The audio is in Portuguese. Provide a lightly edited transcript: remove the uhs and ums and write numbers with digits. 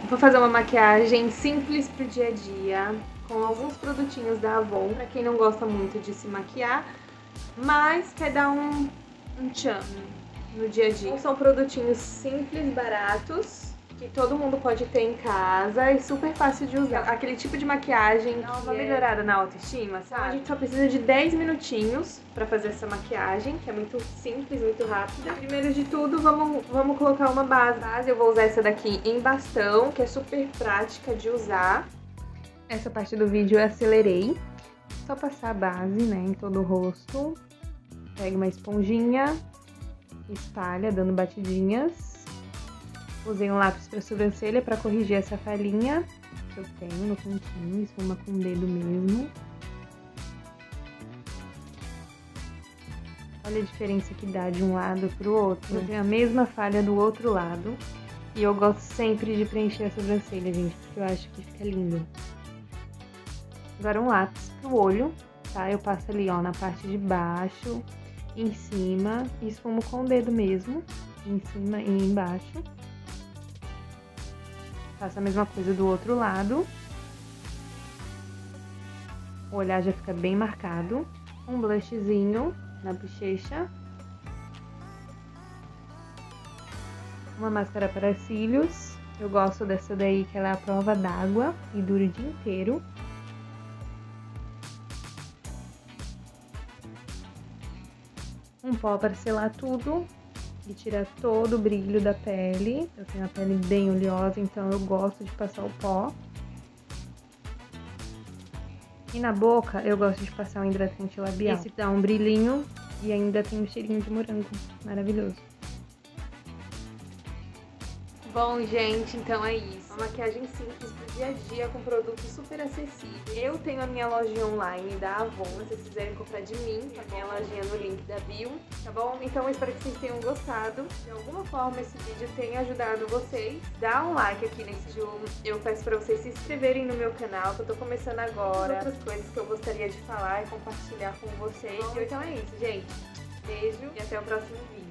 Vou fazer uma maquiagem simples pro dia a dia, com alguns produtinhos da Avon, pra quem não gosta muito de se maquiar, mas quer dar um tchan no dia a dia. São produtinhos simples, baratos, que todo mundo pode ter em casa e super fácil de usar. Aquele tipo de maquiagem dá uma melhorada na autoestima, sabe? A gente só precisa de 10 minutinhos pra fazer essa maquiagem, que é muito simples, muito rápida. Primeiro de tudo, vamos colocar uma base. Eu vou usar essa daqui em bastão, que é super prática de usar. Essa parte do vídeo eu acelerei. Só passar a base, né, em todo o rosto. Pega uma esponjinha, espalha, dando batidinhas. Usei um lápis para sobrancelha para corrigir essa falhinha que eu tenho no cantinho, esfuma com o dedo mesmo. Olha a diferença que dá de um lado pro outro. Eu tenho a mesma falha do outro lado. E eu gosto sempre de preencher a sobrancelha, gente, porque eu acho que fica lindo. Agora um lápis pro olho, tá? Eu passo ali, ó, na parte de baixo, em cima, e esfumo com o dedo mesmo, em cima e embaixo. Faço a mesma coisa do outro lado. O olhar já fica bem marcado. Um blushzinho na bochecha. Uma máscara para cílios. Eu gosto dessa daí, que ela é a prova d'água e dura o dia inteiro. Um pó para selar tudo e tirar todo o brilho da pele. Eu tenho a pele bem oleosa, então eu gosto de passar o pó. E na boca eu gosto de passar um hidratante labial. Esse dá um brilhinho e ainda tem um cheirinho de morango. Maravilhoso. Bom, gente, então é isso. Uma maquiagem simples pro dia a dia com produtos super acessíveis. Eu tenho a minha lojinha online da Avon, se vocês quiserem comprar de mim, a minha lojinha no link da bio, tá bom? Então eu espero que vocês tenham gostado. De alguma forma esse vídeo tenha ajudado vocês. Dá um like aqui nesse vídeo. Eu peço pra vocês se inscreverem no meu canal, que eu tô começando agora. Outras coisas que eu gostaria de falar e compartilhar com vocês. Então é isso, gente. Beijo e até o próximo vídeo.